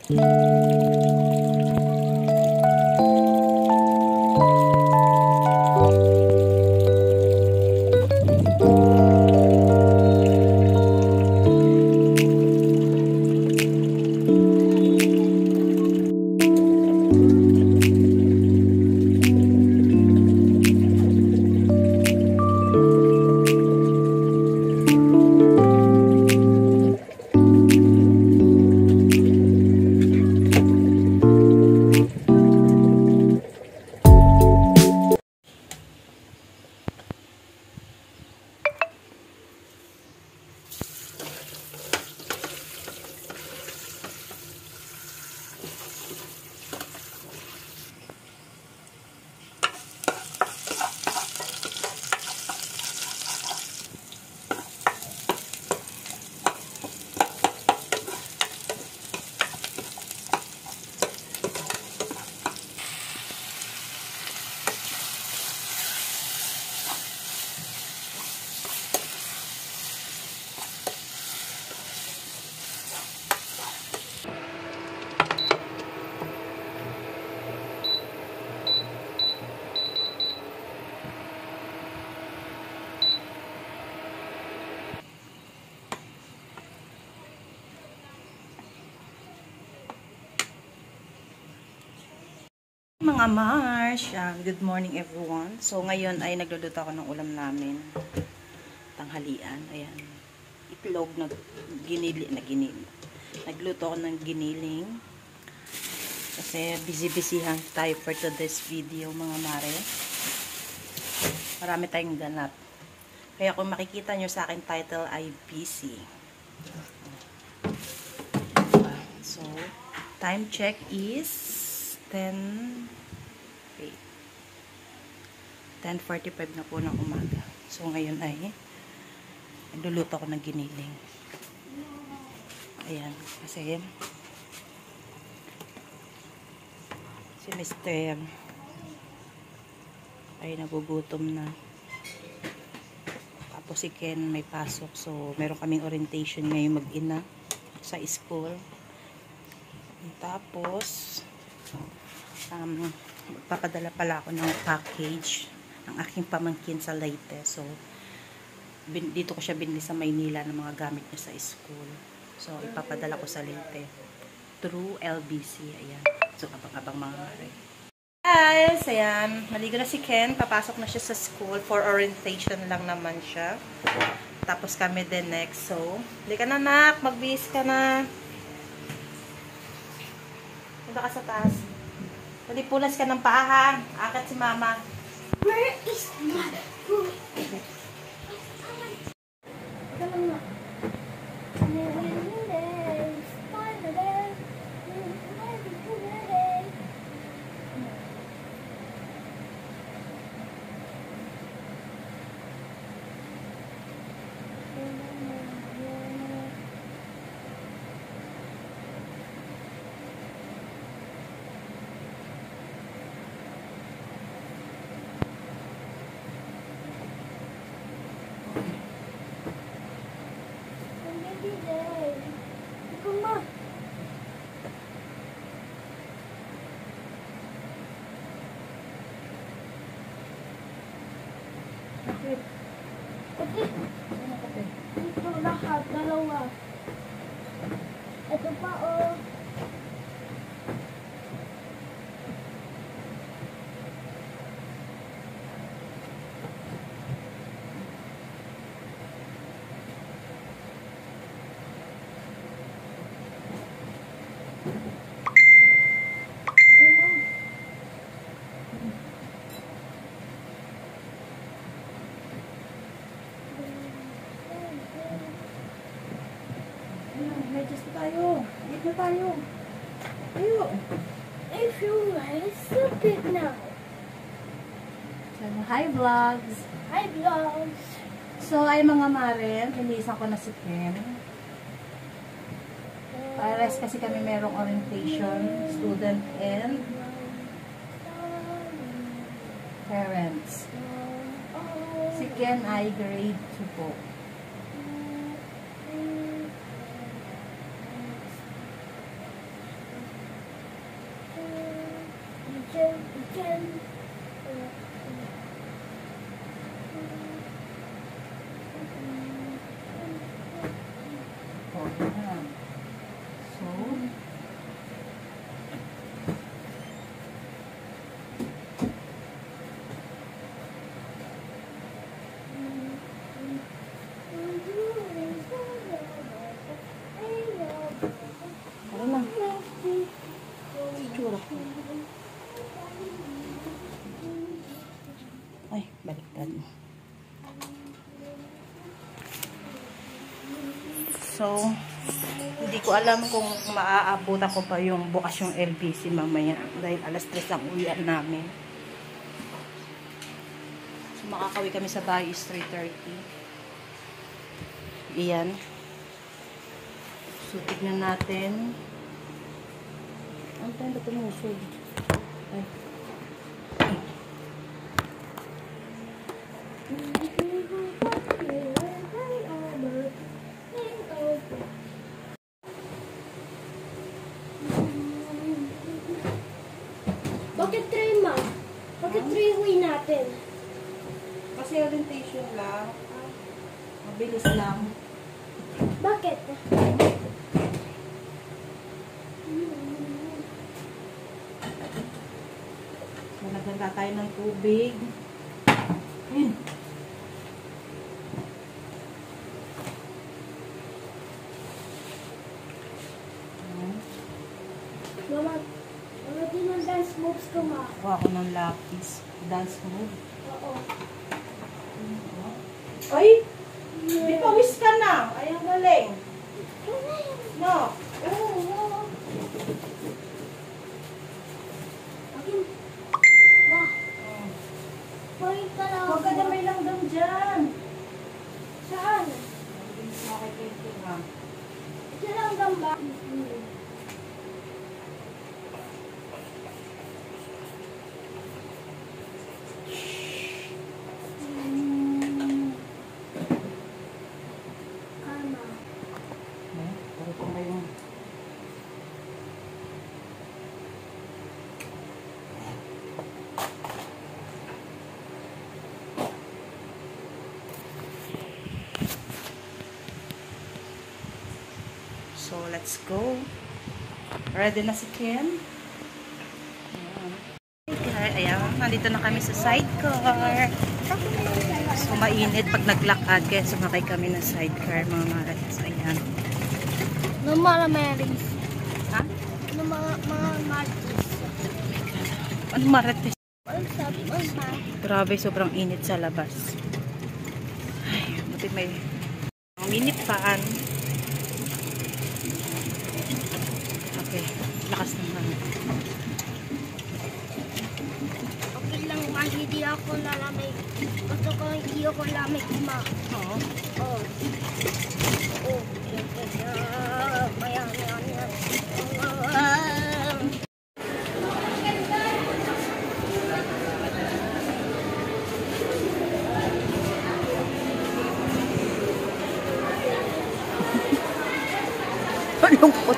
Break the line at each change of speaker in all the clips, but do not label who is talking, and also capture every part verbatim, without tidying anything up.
Mga Mars, uh, good morning everyone. So ngayon ay nagluluto ako ng ulam namin. Tanghalian, ayan. Itlog na ginili, na ginili. Nagluto ako ng giniling. Kasi busy-busyhan tayo for today's video, mga mare. Marami tayong ganap. Kaya kung makikita nyo sa akin title ay busy. So, time check is ten ten forty-five na po ng umaga. So ngayon ay nagluluto ako ng giniling. Ayan, kasi si Mister ay nagugutom na. Tapos si Ken may pasok. So meron kaming orientation ngayon mag-ina sa school. Tapos um, magpapadala pala ako ng package ng aking pamangkin sa Leyte. So, bin, dito ko siya binili sa Maynila ng mga gamit niya sa school. So, ipapadala ko sa Leyte through L B C. Ayan. So, abang-abang mga mare. Guys, ayan. Maligo na si Ken. Papasok na siya sa school. For orientation lang naman siya. Tapos kami din next. So, hindi ka na, nak. Magbihis ka na. Punta ka sa taas. Pwede pulas ka ng paa, ha? Akat si mama.
Where is my food? Ito lahat, dalawa. Ito pa, oh.
Medyas na tayo. Eat na tayo. Tayo.
If you like, sip it now.
So, hi vlogs.
Hi vlogs.
So, ay mga mare, releasean ko na si Ken. Pares kasi kami merong orientation, student and parents. Si Ken ay grade two po.
can.
Oh, yan. So, ano lang. Tsura ko. Ay, baliktad. So, hindi ko alam kung maaabutan ko pa yung bukas yung L B C mamaya dahil alas tres ang uwian namin. So, makakawi kami sa bahay is three thirty. Iyan. So, tignan natin. Ang tayo ba tumusod? Ay.
Bakit three, ma? Bakit three uwi natin?
Kasi orientation lang. Mabilis lang.
Bakit?
So, naganda tayo ng tubig. Ayun.
Mama, mama din ang dance moves ko, ma.
Kuha ko ng lapis. Dance move.
Oo.
Ay! Di pa wish ka na. Ay, ang galing. No.
Oo. Akin. Ma, point ka lang.
Huwag ka damay lang daw dyan.
Saan?
Mabilis mo kay painting ha.
Ito lang gamba. Kama.
Ay, paro ko ngayon. So, let's go. Ready na si Ken? Ayan. Ayan, nandito na kami sa sidecar. So, mainit pag naglakad. Kaya sumakay kami ng sidecar, mga maratis. Ayan.
No mga Marys.
Ha?
No mga mga Marys.
Ano maratis?
Ang sabi mo, ma.
Grabe, sobrang init sa labas. Ay, buti may mini fan. Okay, lakas naman.
Okay lang, ma. Hindi ako lalamig. Gusto ko hindi ako lamig, ma.
Oo.
Oh. Oh. Yan, yan, yan. Ayan, ayan, ayan. Ah.
Malungkot.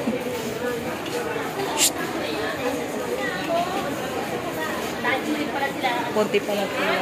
Konti pa lang po.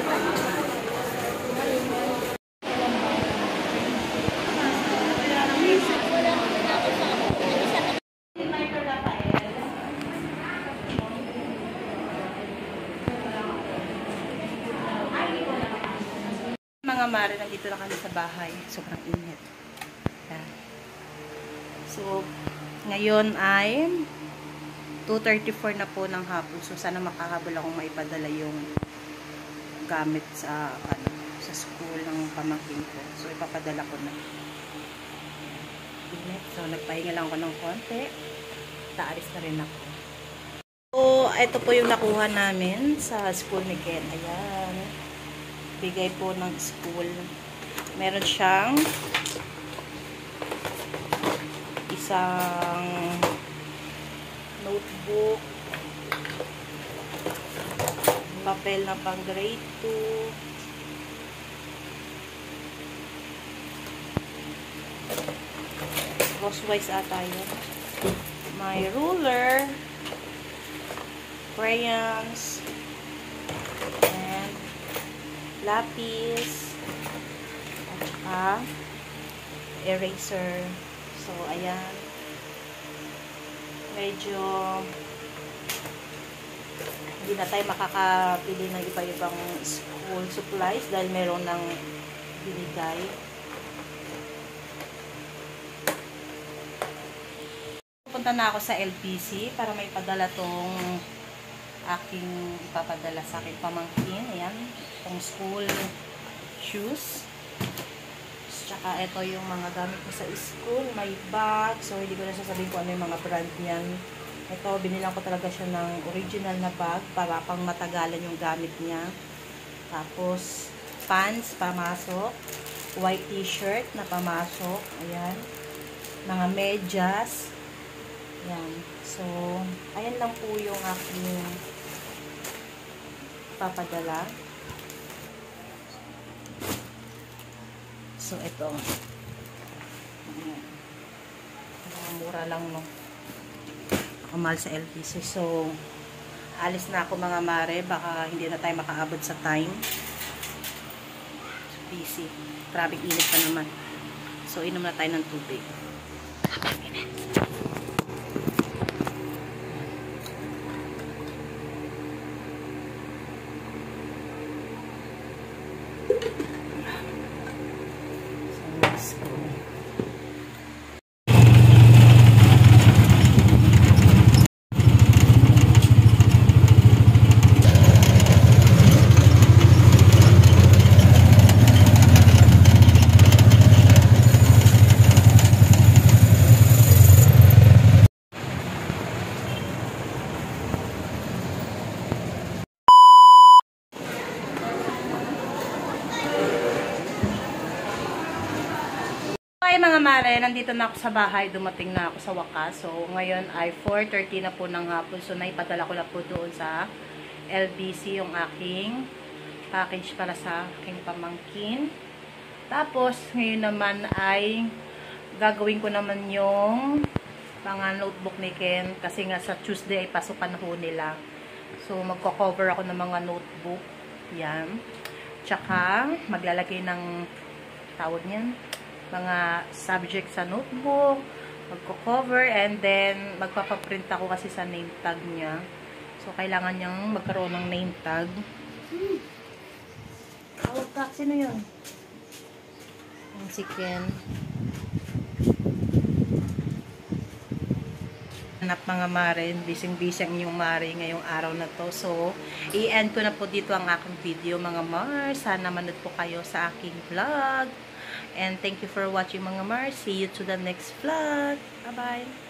Mga mare, nandito na kami sa bahay. Sobrang init. Yan. So, ngayon ay two thirty-four na po ng hapon. So, sana makahabol akong maipadala yung gamit sa ano, sa school ng pamangkin ko. So, ipapadala ko na. Init. So, nagpahinga lang ako ng konti. Taalis na rin ako. So, ito po yung nakuha namin sa school ni Ken. Ayan. Bigay po ng school. Meron siyang isang notebook, papel na pang grade two, crosswise ata yun, may ruler, crayons, and lapis, at saka eraser. So, ayan. Medyo hindi na tayo makakapili ng iba-ibang school supplies dahil meron ng binigay. Pupunta na ako sa L P C para may padala tong aking ipapadala sa aking pamangkin. Ayan, itong school shoes. Tsaka ito yung mga gamit ko sa school. May bag. So, hindi ko na sasabihin kung ano yung mga brand niyan. Ito, binilang ko talaga siya ng original na bag para pang matagalan yung gamit niya. Tapos, pants, pamasok. White t-shirt na pamasok. Ayan. Mga medyas. Ayan. So, ayan lang po yung aking papadala. So, ito. Ayan. Mura lang, no? Mahal sa L P C. So, alis na ako mga mare. Baka hindi na tayo makaabot sa time. So, busy. Grabe init pa naman. So, inom na tayo ng tubig. So, let's go. Okay mga mare, nandito na ako sa bahay, dumating na ako sa wakas. So ngayon ay four thirty na po ng hapon. So naipadala ko na po doon sa L B C yung aking package para sa aking pamangkin. Tapos ngayon naman ay gagawin ko naman yung mga notebook ni Ken kasi nga sa Tuesday ay pasukan na po nila. So magko-cover ako ng mga notebook. Yan. Tsaka maglalagay ng tawag niyan, mga subject sa notebook, magko-cover, and then magpapaprint ako kasi sa name tag niya. So, kailangan niyang magkaroon ng name tag. Hmm. Oh, ka. Sino yun? Ang si Ken. Hanap mga mare, bising-bising yung mare ngayong araw na to. So, i-end ko na po dito ang aking video mga mar. Sana manood po kayo sa aking vlog. And thank you for watching mga Mars. See you to the next vlog. Bye-bye.